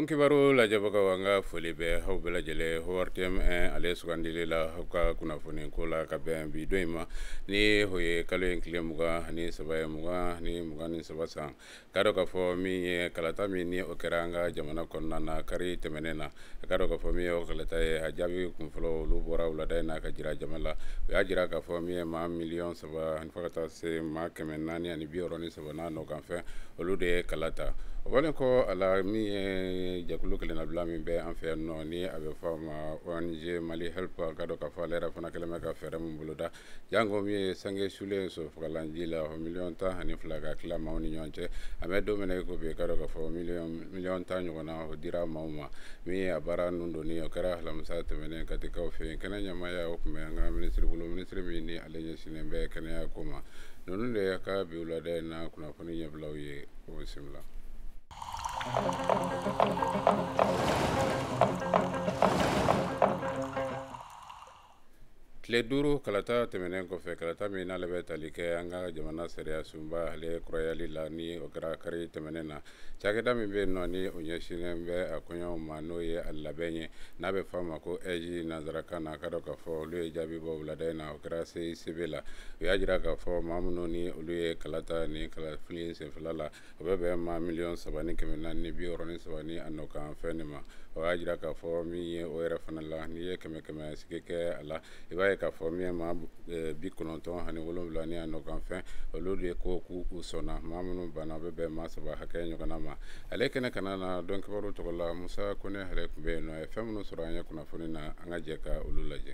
donc kibaru lajabaga wanga foli be hawbela jele hortem ale sugandile la ka kuna foni ko la ka be bi doima ni hoye kalo en klemuga ni sabaya muga ni muga ni sabasa kado ka fo mi kalata mi ni okeranga jamana konna na kari temenena kado ka fo mi o kalata e hajabi kum flo lu bora wala dai na ka jira jamala ya jira ka fo mi ma million saba en fakata se ma kemenani ani bi oroni sabana no kan fe olude kalata wala ko ala mi jakulu kelen abla mi be en fe no ni abe fama ONG Mali Help kado ka fa lera fana kelema ka fere mun buluda jango mi sange sule so fakalanjila ho million ta hani flaga kala mawni nyonte ame do mena ko be kado ka fa million ta nyona ho dira mawma mi abara nundo ni okara la musate mena katika ofe kana nyama ya okume nga ministry bulu ministry mi ni alenye sinembe kana ya kuma nonunde yaka bi ulade na kuna fani nyablawi o simla. Tile duuru kalata tɛmɛnen kɔfɛ kalata min n'ale bɛ tali kɛ an ka jamana sariya sunba ale kurayali la ni o kɛra kari tɛmɛnen na cakɛda min bɛ yen nɔ ni o ɲɛsinnen bɛ a kɔɲɔw ma n'o ye a labɛn ye n'a bɛ f'a ma ko ɛji nanzarakan na ka dɔ k'a fɔ olu ye jaabi bɔ wulada in na o kɛra CICB la o y'a jira k'a fɔ maa minnu ni olu ye kalata ni kalafili senfɛla la o bɛ bɛn ma 3,443 ni a nɔ kan fɛn de ma o y'a jira k'a fɔ min ye o yɛrɛ fana la n'i ye 100 sigi kɛ a la i b'a ye k'a fɔ min ma 97 ni a nɔ kan fɛn olu de ko k'u sɔnna maa minnu banna bɛ bɛn maa 3 hakɛ ɲɔgɔnna ma ale kɛnɛ kana na dɔn kibaru tɔgɔ la Musa Kone hɛrɛ tun bɛ yen nɔ a ye fɛn minnu sɔrɔ an ye kunnafoni na an ka jɛ ka olu lajɛ.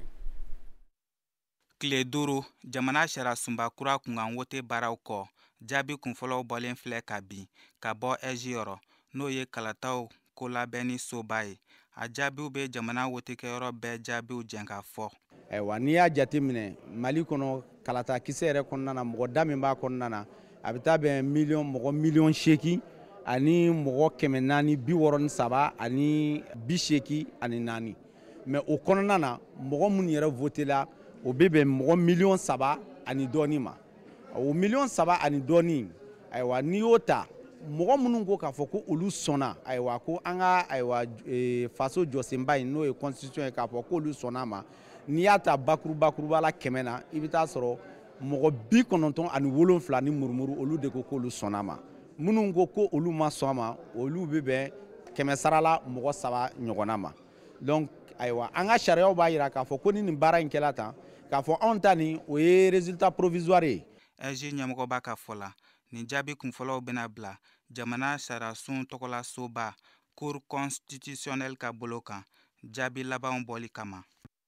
Tile duuru jamana sariya sunba kura kunkan wote baaraw kɔ jaabi kunfɔlɔw bɔlen filɛ ka bin ka bɔ ɛji yɔrɔ n'o ye kalataw ko labɛn ni soba ye a jaabiw bɛ jamana wotekɛyɔrɔ bɛɛ jaabiw jɛn ka fɔ. Ayiwa n'i y'a jate minɛ Mali kɔnɔ kalata kisɛ yɛrɛ kɔnɔna na mɔgɔ da min b'a kɔnɔna na a bɛ taa bɛn mɔgɔ 8,000,000 ani mɔgɔ 463 ani 84 mais o kɔnɔna na mɔgɔ minnu yɛrɛ votela o bɛ bɛn mɔgɔ 3,000,000 ani dɔɔni ma o 3,000,000 ani dɔɔni ayiwa n'i y'o ta mɔgɔ minnu ko k'a fɔ ko olu sɔnna ayiwa ko an ka ayiwa faso jɔsenba in n'o ye constitution ye k'a fɔ ko olu sɔnna ma n'i y'a ta bakuruba la 100 na i bɛ taa sɔrɔ mɔgɔ 97 ni murumuru olu de ko k'olu sɔnna ma minnu ko ko olu ma sɔn ma olu bɛ bɛn 100 sara la mɔgɔ 3 ɲɔgɔnna ma donc ayiwa an ka sariyaw b'a jira k'a fɔ ko ni nin baara in kɛla tan k'a fɔ anw ta nin o ye résultat provisoire ye. ɛji ɲɛmɔgɔ b'a ka fɔ la nin jaabi kunfɔlɔw bɛna bila jamana sariyasun tɔgɔla soba cour constitutionnelle ka bolo kan jaabi labanw bɔli kama.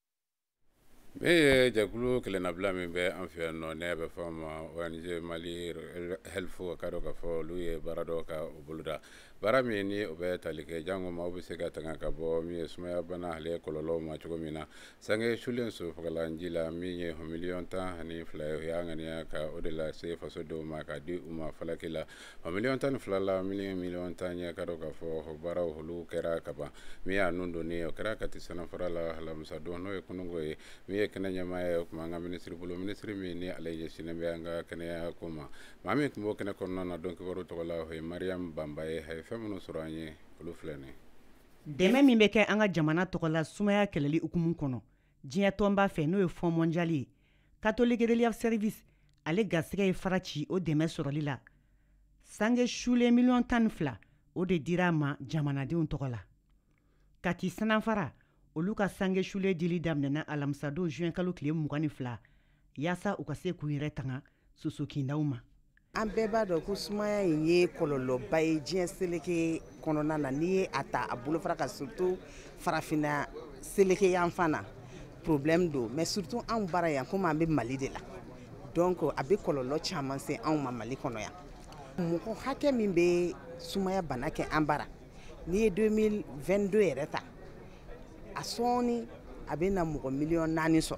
Be jakulu kelen abla min bɛ an fɛ yan nɔ ne bɛ fɔ ma ONG Mali Help ka dɔ ka fɔ olu ye baara dɔ ka o boloda baara min ni o bɛ tali kɛ jango maaw bɛ se ka tanga ka bɔ min ye sumaya bana ale kɔlɔlɔw ma cogo min na sange sulen so fagalanji la min ye 1,10,000,000 ye o y'a ŋaniya ka o de la se faso dɔw ma ka di u ma falaki la 1,12,000,000 la 1,10,000,000 ye ka dɔ ka fɔ o baaraw olu kɛra ka ban min y'a nun donni o kɛra Kati Sanafara la alamisa don n'o ye kunungo ye min ye kɛnɛ ɲɛmaaya o kuma an ka ministre bolo ministre min ni ale ɲɛsinnen bɛ an ka kɛnɛya ko ma maa min tun b'o kɛnɛ kɔnɔna na dɔn kibaru tɔgɔ la o ye Mariam Bamba ye a ye fɛn minnu sɔrɔ an ye olu filɛ nin ye. Dɛmɛ min bɛ kɛ an ka jamana tɔgɔla sumaya kɛlɛli hukumu kɔnɔ diɲɛ tɔnba fɛ n'o ye Fonds mondial ye Catholic Relief Service ale garisɛgɛ ye fara ci o dɛmɛ sɔrɔli la sange sulen 12,000,000 o de dira a ma jamanadenw tɔgɔ la Kati Sanafara olu ka sange sulen dili daminɛna alamisa don juin kalo tile 22 yaasa u ka se k'u yɛrɛ tanga sosokindaw ma. An bɛɛ b'a dɔn ko sumaya in ye kɔlɔlɔba ye diɲɛ seleke kɔnɔna na n'i ye a ta a bolofara ka surtout farafina seleke yan fan na problème don mais surtout anw baara yan komi an bɛ Mali de la donc a bɛ kɔlɔlɔ caman se anw ma Mali kɔnɔ yan mɔgɔ hakɛ min bɛ sumaya bana kɛ an bara n'i ye 2022 yɛrɛ ta a sɔɔni a bɛ na mɔgɔ 4,000,000 sɔrɔ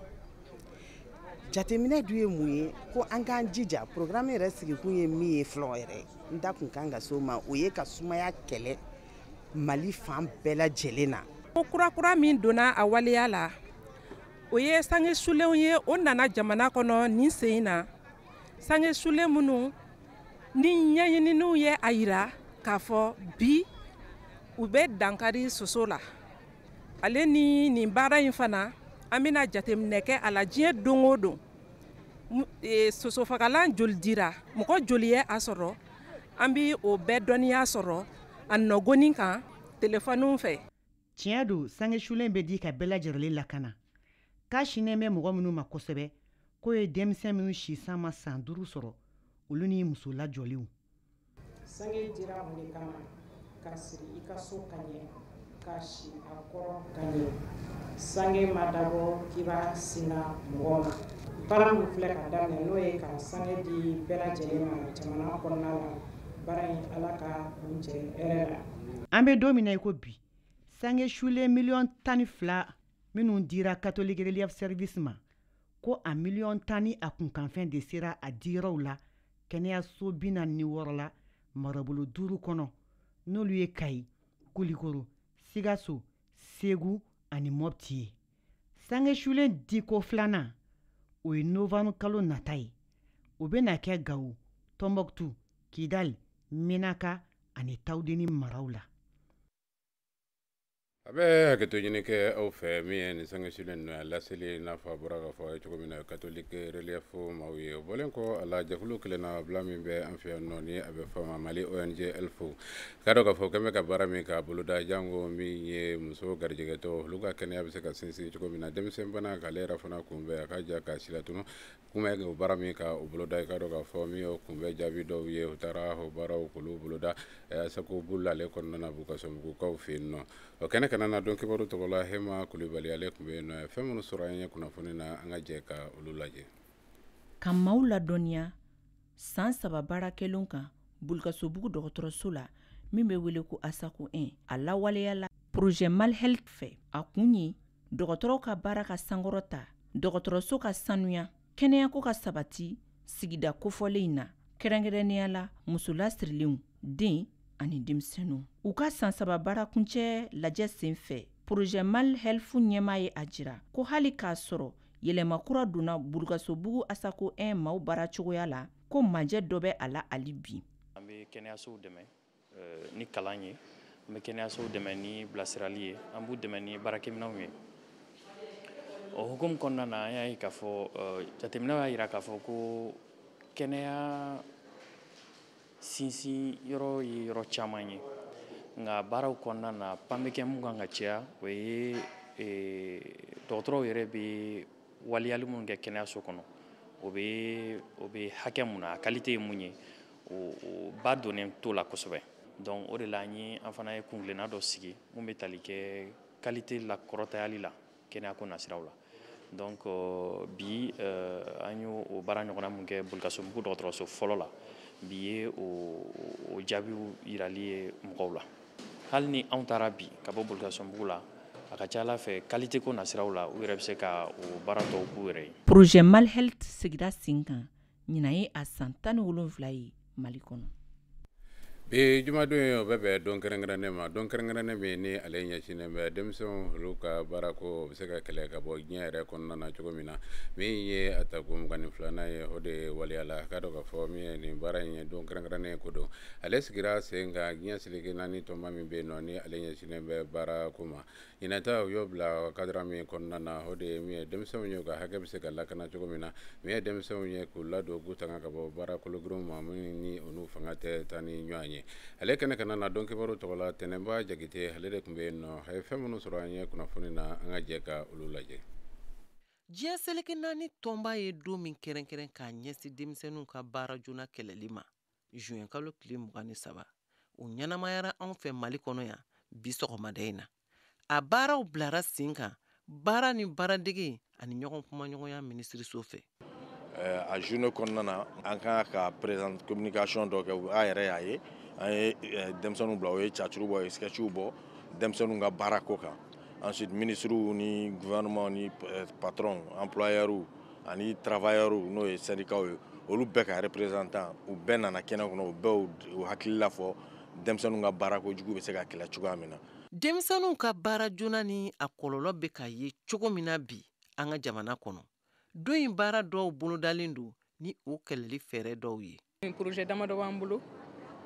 jateminɛ dun ye mun ye ko an k'an jija programme yɛrɛ sigikun ye min ye fɔlɔ yɛrɛ n da kun kan ka s'o ma o ye ka sumaya kɛlɛ Mali fan bɛɛ lajɛlen na. Ko kurakura min donna a waleya la o ye sange sulenw ye o nana jamana kɔnɔ nin sen in na sange sulen minnu ni ɲɛɲininiw ye a yira k'a fɔ bi u bɛ dankari soso la ale ni nin baara in fana an bɛna jateminɛ kɛ a la diɲɛ don o don sosofagalan joli dira mɔgɔ joli ye a sɔrɔ an bɛ o bɛɛ dɔnniya sɔrɔ a nɔgɔnin kan telefɔniw fɛ. tiɲɛ don sange sulen bɛ di ka bɛɛ lajɛlen lakana k'a sinen bɛ mɔgɔ minnu ma kosɛbɛ k'o ye denmisɛn minnu si san ma san 5 sɔrɔ olu ni muso lajɔlenw. sange dira mun de kama ka siri i ka so ka ɲɛ ka si a kɔrɔ ka ɲɛ sange ma dabɔ k'i b'a singa mɔgɔ ma baara min filɛ ka daminɛ n'o ye ka sange di bɛɛ lajɛlen ma jamana kɔnɔna la baara in ala ka kuncɛ hɛrɛ la. an bɛ don min na i ko bi sange sulen miliyɔn 12 minnu dira catholic relief service ma ko a miliyɔn 10 ni a kunkanfɛn de sera a diyɔrɔw la kɛnɛyaso 46 la marabolo 5 kɔnɔ n'olu ye kayi kulikoro sigaso segu ani mɔpti ye. sange sulen diko filanan o ye novembre kalo nata ye o bɛna kɛ gawo tɔnbɔkutu kidali menaka ani tawudeni maraw la. a bɛ hakɛto ɲini kɛ aw fɛ min ye nin sange sulen ninnu a laseli n'a fɔ a bɔra k'a fɔ a ye cogo min na catholic relief maaw ye o bɔlen kɔ a la jɛkulu kelenna bila min bɛ an fɛ yan nɔ ni a bɛ fɔ ma mali ONG elfo k'a dɔn k'a fɔ kɛmɛ ka baara min k'a boloda jango min ye muso garijɛgɛtɔ olu ka kɛnɛya bɛ se ka sinsin cogo min na denmisɛn bana k'ale yɛrɛ fana kunbɛn a ka ja k'a sila tunu kunbɛn o baara min ka o boloda k'a dɔn k'a fɔ min y'o kunbɛn jaabi dɔw ye u taara o baaraw k'olu boloda sago bulu ale kɔnɔna na b'u ka sɔnbugukaw fɛ yen nɔ o kɛnɛ kana na dɔn kibaru tɔgɔ la Hema Kulibali ale tun bɛ yen nɔ fɛn minnu sɔrɔ an ye kunnafoni na an ka jɛ ka olu lajɛ. ka maaw ladɔnniya san 3 baarakɛlenw kan Bulkasobugu dɔgɔtɔrɔso la min bɛ wele ko Asako 1 a lawaleyala projet Malhealth fɛ a kun ye dɔgɔtɔrɔw ka baara ka sankɔrɔta dɔgɔtɔrɔso ka sanuya kɛnɛyako ka sabati sigida kofɔlen in na kɛrɛnkɛrɛnnenya la muso lasirilenw den ani denmisɛnninw u ka san 3 baarakuncɛ lajɛ sen fɛ projet Malhealth ɲɛmaa ye a jira ko hali k'a sɔrɔ yɛlɛma kura donna Bulkasobugu Asako 1 maaw baara cogoya la ko majɛ dɔ bɛ a la hali bi. an bɛ kɛnɛyasow dɛmɛ ni kalan ye an bɛ kɛnɛyasow dɛmɛ ni bilasirali ye an b'u dɛmɛ ni baarakɛminɛnw ye o hukumu kɔnɔna na an y'a ye k'a fɔ jateminɛw y'a jira k'a fɔ ko kɛnɛya sinsin yɔrɔ ye yɔrɔ caman ye nka baaraw kɔnɔna na pan bɛ kɛ mun kan ka caya o ye dɔgɔtɔrɔw yɛrɛ bɛ waliyali minnu kɛ kɛnɛyaso kɔnɔ o bɛ hakɛ mun na a qualité ye mun ye o ba donnen t'o la kosɛbɛ donc o de la an fana ye kungilenna dɔ sigi mun bɛ tali kɛ qualité la kɔrɔtayali la kɛnɛyako nasiraw la donc bi an y'o baara ɲɔgɔnna mun kɛ Bulkasobugu dɔgɔtɔrɔso fɔlɔ la bi ye o jaabiw yirali ye mɔgɔw la hali ni anw taara bi ka bɔ Bulkasobugu la a ka ca Ala fɛ qualité ko nasiraw la u yɛrɛ bɛ se ka o baara tɔw k'u yɛrɛ ye. projet Malhealth sigida sen kan ɲinan ye a san 17 ye Mali kɔnɔ. bi jumadon ye o bɛ bɛn don kɛrɛnkɛrɛnnen ma don kɛrɛnkɛrɛnnen min ni ale ɲɛsinnen bɛ denmisɛnw olu ka baarako o bɛ se ka kɛlɛ ka bɔ diɲɛ yɛrɛ kɔnɔna na cogo min na min ye a ta ko 22 ye o de ye waliyala k'a dɔn k'a fɔ min ye nin baara in ye don kɛrɛnkɛrɛnnen ko don ale sigira sen kan diɲɛ seleke naani tɔnba min bɛ yen nɔ ni ale ɲɛsinnen bɛ baarako ma ɲinata u y'o bila kadira min kɔnɔna na o de ye min ye denmisɛnw ye ka hakɛ bɛ se ka lakana cogo min na min ye denmisɛnw ye k'u ladon k'u tanga ka bɔ baara kologirinw ma min ni olu fanga tɛ taa ni ɲɔgɔn ye ale kɛnɛ kana na dɔn kibaru tɔgɔ la Tɛnɛnba Jakite ale de tun bɛ yen nɔ a ye fɛn minnu sɔrɔ an ye kunnafoni na an ka jɛ ka olu lajɛ. diɲɛ seleke naani tɔnba ye don min kɛrɛnkɛrɛn k'a ɲɛsin denmisɛnninw ka baara joona kɛlɛli ma juin kalo tile 23 o ɲɛnamayara anw fɛ Mali kɔnɔ yan bi sɔgɔmada in na a baaraw bilara sen kan baara ni baaradege ani ɲɔgɔn kumaɲɔgɔnya minisiriso fɛ. a journée kɔnɔna na an kan ka présent communication dɔ kɛ a yɛrɛ y'a ye an ye denmisɛnninw bila o ye cacuru bɔ sketchiw bɔ denmisɛnninw ka baara ko kan ensuite ministres ni gouvernement ni patron employeurs ani travailleurs n'o ye syndicats ye olu bɛɛ ka représentant u bɛɛ nana kɛnɛ kɔnɔ u bɛɛ u hakili la fɔ denmisɛnninw ka baara ko jugu bɛ se ka kɛlɛ cogoya min na. denmisɛnninw ka baara joona ni a kɔlɔlɔ bɛ ka ye cogo min na bi an ka jamana kɔnɔ don in baara dɔw bolodalen don ni o kɛlɛli fɛɛrɛ dɔw ye. projet damadɔ b'an bolo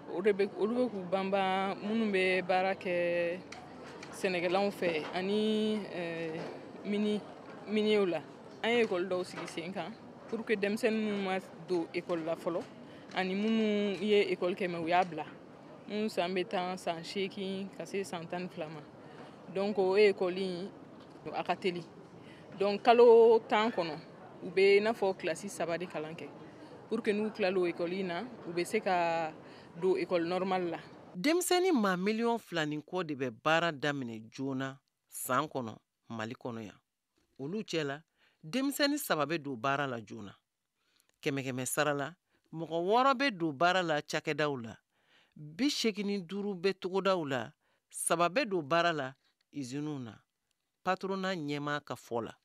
olu bɛ k'u banban minnu bɛ baara kɛ sɛnɛkɛlanw fɛ ani miniyew la an ye école dɔw sigi sen kan pour que denmisɛnnin minnu ma don école la fɔlɔ ani minnu ye école kɛ mais u y'a bila minnu san bɛ taa san 8 ka se san 12 ma donc o école in a ka teli donc kalo 10 kɔnɔ u bɛ i n'a fɔ kilasi 3 de kalan kɛ pour que n'u tilala o école in na u bɛ se ka don école normale la. denmisɛnnin ma 2 ni kɔ de bɛ baara daminɛ joona san kɔnɔ Mali kɔnɔ yan. olu cɛla denmisɛnnin 3 bɛ don baara la joona. kɛmɛ sara la mɔgɔ 6 bɛ don baara la cakɛdaw la. 85 bɛ togodaw la. 3 bɛ don baara la iziniw na. patronat ɲɛmaa ka fɔ la.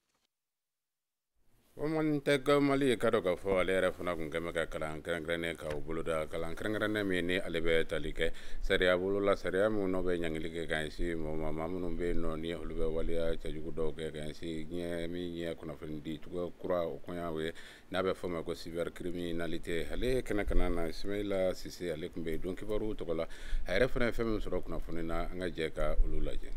Woman tɛ ka Mali ka dɔ ka fɔ ale yɛrɛ fana kun kɛmɛ ka kalan kɛrɛnkɛrɛnnen ka u boloda kalan kɛrɛnkɛrɛnnen min ni ale bɛ tali kɛ sariya bolola sariya minnu bɛ ɲangili kɛ ka ɲɛsin mɔgɔ ma minnu bɛ yen nɔ ni olu bɛ waleya cɛjugu dɔw kɛ ka ɲɛsin min ɲɛ kunnafoni di cogoya kura o kɔɲɔ ye n'a bɛ fɔ ma ko cybercriminalité ale kɛnɛ kana na Ismaila Sise ale kun bɛ don kibaru tɔgɔ la a yɛrɛ fana ye fɛn min sɔrɔ kunnafoni na an ka jɛ ka olu lajɛ.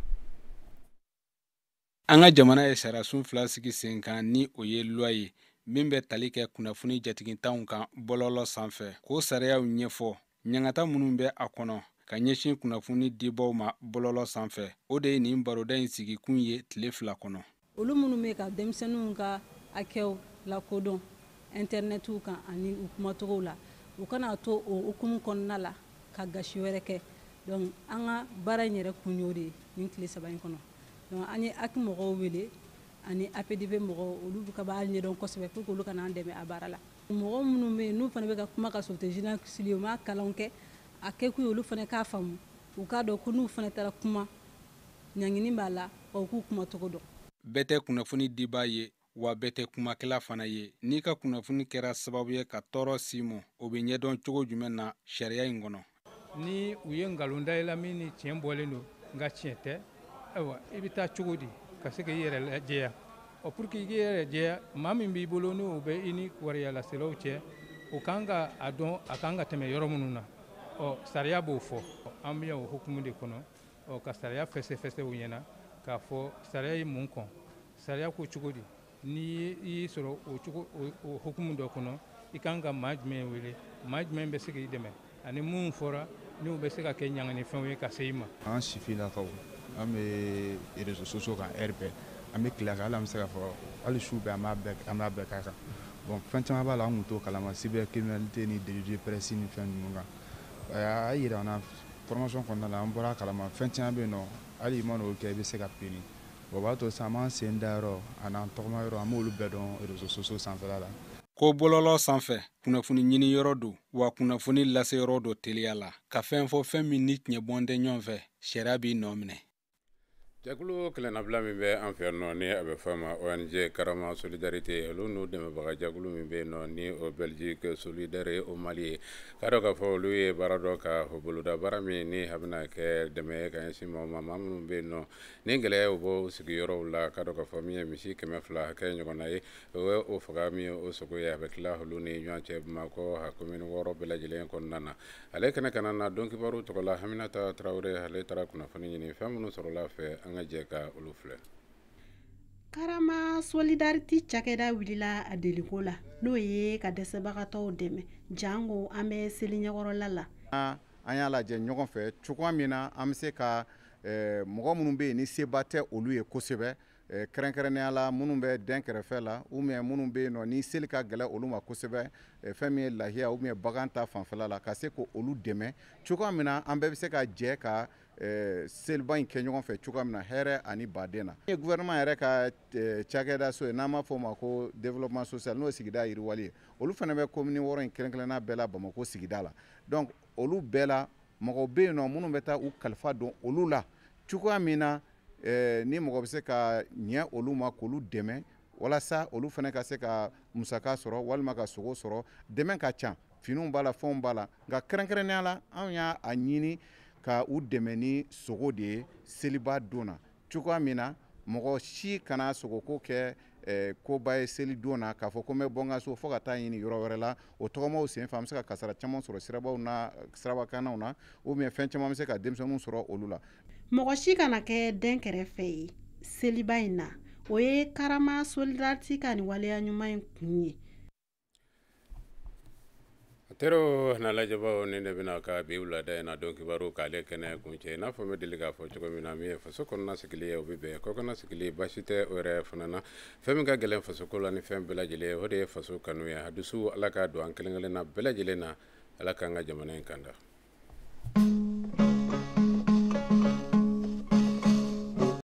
An ka jamana ye sariyasun 2 sigi sen kan ni o ye loi ye min bɛ tali kɛ kunnafoni jatigintanw kan bɔlɔlɔ sanfɛ k'o sariyaw ɲɛfɔ ɲangata minnu bɛ a kɔnɔ ka ɲɛsin kunnafoni dibaw ma bɔlɔlɔ sanfɛ o de ye nin baroda in sigi kun ye tile 2 kɔnɔ. olu minnu bɛ ka denmisɛnninw ka hakɛw lakodɔn internetiw kan ani u kumacogow la u kana to o hukumu kɔnɔna la ka gasi wɛrɛ kɛ donc an ka baara in yɛrɛ kun y'o de ye nin tile 3 in kɔnɔ. donc an ye aki mɔgɔw wele ani APDB mɔgɔw olu ka b'a ɲɛdɔn kosɛbɛ pour que olu kana an dɛmɛ a baara la. mɔgɔ minnu bɛ yen n'u fana bɛ ka kuma ka sauveté journaliste u ma kalanw kɛ a kɛ kun ye olu fana k'a faamu u k'a dɔn ko n'u fana taara kuma ɲangini b'a la u k'u kuma cogo dɔn. bɛɛ tɛ kunnafoni dibaa ye wa bɛɛ tɛ kumakɛla fana ye n'i ka kunnafoni kɛra sababu ye ka tɔɔrɔ s'i ma o bɛ ɲɛdɔn cogo jumɛn na sariya in kɔnɔ. ni u ye nkalon da i la min ni tiɲɛ bɔlen don nka tiɲɛ tɛ ayiwa i bɛ taa cogo di ka se k'i yɛrɛ lajɛya o pour que i k'i yɛrɛ lajɛya maa min b'i bolo n'o bɛ i ni wariyalaselaw cɛ o kan ka a dɔn a kan ka tɛmɛ yɔrɔ minnu na sariya b'o fɔ an bɛ o hukumu de kɔnɔ ka sariya fɛsɛfɛsɛ u ɲɛna k'a fɔ sariya ye mun kɔn sariya ko cogo di n'i y'i sɔrɔ o hukumu dɔ kɔnɔ i kan ka maa jumɛn wele maa jumɛn bɛ se k'i dɛmɛ ani mun fɔra n'u bɛ se ka kɛ ɲanganifɛnw ye ka se i ma. an sifinnakaw an bɛ réseaux sociaux kan heure bɛɛ an bɛ tila kan hali an bɛ se ka fɔ hali su bɛɛ an b'a bɛɛ k'a kan bon fɛn caman b'a la an kun t'o kalama cybercriminalité ni délit de presse ni fɛn ninnu kan a y'a yira an na formation kɔnɔna la an bɔra a kalama fɛn caman bɛ yen nɔ hali i ma n'o kɛ i bɛ se ka peni o b'a to sisan an b'an sen da yɔrɔ a n'an tɔgɔma yɔrɔ an b'olu bɛɛ dɔn réseaux sociaux sanfɛla la. ko bɔlɔlɔ sanfɛ kunnafoni ɲini yɔrɔ do wa kunnafoni lase yɔrɔ do teliya la ka fɛn fɔ fɛn min ni tiɲɛ bɔn tɛ ɲɔgɔn fɛ sariya b'i nɔ minɛ. Jakulu kilennabila min bɛ an fɛ nɔ ni a bɛ fɔ ma ONG Karama Solidarité olu n'u dɛmɛbaga jakulu min bɛ nɔ ni o Belgique Solidaire o Mali ye k'a dɔn k'a fɔ olu ye baara dɔ ka boloda baara min ni a bɛna kɛ dɛmɛ ka ɲɛsin mɔgɔw ma maa minnu bɛ nɔ ni gɛlɛya bɔ sigiyɔrɔw la k'a dɔn k'a fɔ min ye misi 200 hakɛ ɲɔgɔnna ye o ye o faga min ye o sogo ye a bɛ tila olu ni ɲɔgɔn cɛ Bamakɔ a commune 6 bɛɛ lajɛlen kɔnɔna na ale kɛnɛ kana na don kibaru tɔgɔ la Haminata Traoré ale taara kunnafoni ɲini fɛn minnu sɔrɔla fɛ an ka jɛ ka olu filɛ. Karama Solidarité cakɛda wulila a deliko la n'o ye ka dɛsɛbagatɔw dɛmɛ jango an bɛ seli ɲɛkɔrɔla la. An y'a lajɛ ɲɔgɔn fɛ cogoya min na an bɛ se ka mɔgɔ minnu bɛ yen ni seba tɛ olu ye kosɛbɛ kɛrɛnkɛrɛnnenya la minnu bɛ den kɛrɛfɛ la ou bien minnu bɛ yen nɔ ni seli ka gɛlɛ olu ma kosɛbɛ fɛn min ye lahiya ou bien bagan ta fanfɛla la ka se ko olu dɛmɛ cogoya min na an bɛɛ bɛ se ka jɛ ka seliba in kɛ ɲɔgɔn fɛ cogoya min na hɛrɛ ani baden na. Ye gouvernement yɛrɛ ka cakɛda so ye n'an b'a fɔ o ma ko développement social n'o ye sigida yiriwali ye olu fana bɛ commune 6 in kɛrɛnkɛrɛnnenya bɛɛ la Bamakɔ sigida la donc olu bɛɛ la mɔgɔw bɛ yen nɔ minnu bɛ taa u kalifa don olu la cogoya min na ni mɔgɔ bɛ se ka ɲɛ olu ma k'olu dɛmɛ walasa olu fana ka se ka musaka sɔrɔ walima ka sogo sɔrɔ dɛmɛ ka ca finiw b'a la fɛnw b'a la nka kɛrɛnkɛrɛnnenya la anw y'a ɲini ka u dɛmɛ ni sogo de ye seliba don na cogoya min na mɔgɔ si kana sogoko kɛ koba ye seli don na k'a fɔ ko n bɛ bɔ n ka so fo ka taa ɲini yɔrɔ wɛrɛ la o tɔgɔmaw sen fɛ an bɛ se ka kasara caman sɔrɔ sirabakannaw na ou bien fɛn caman bɛ se ka denmisɛnninw sɔrɔ olu la. mɔgɔ si kana kɛ den kɛrɛfɛ ye seliba in na o ye karama solidarity ka nin waleya ɲuman in kun ye. tero na lajabaw ni ne bɛna ka bi wulada in na dɔn kibaru k'ale kɛnɛ kun cɛ i n'a fɔ n bɛ deli k'a fɔ cogo min na min ye faso kɔnɔna sigili ye o bɛ bɛn kɔkɔnɔ sigili basi tɛ o yɛrɛ fana na fɛn min ka gɛlɛn fasoko la ni fɛn bɛɛ lajɛlen o de ye faso kanu ye a dusu ala k'a don an kelen kelen na bɛɛ lajɛlen na ala k'an ka jamana in kanda.